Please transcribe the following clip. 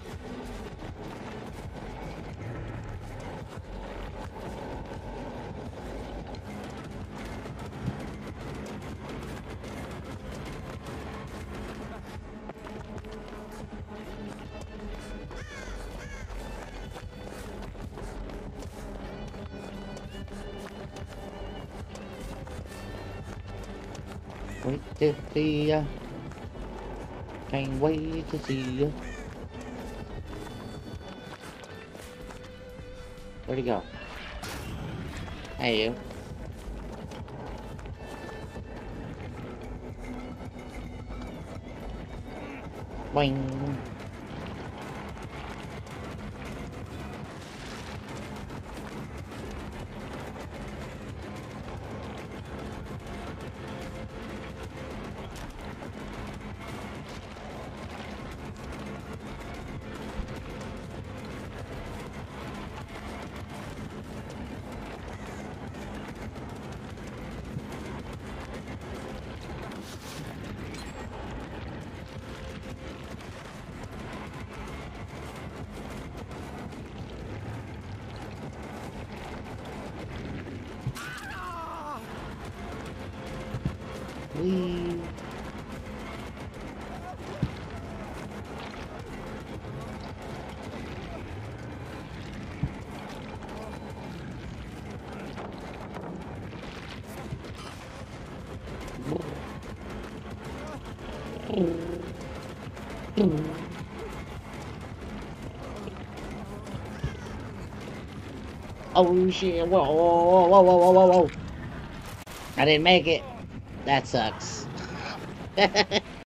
Wait to see ya. Can't wait to see ya. Where'd he go? Hey, you. Boing. Whee. Oh shit, whoa, whoa, whoa, whoa, whoa, whoa, whoa. I didn't make it. That sucks.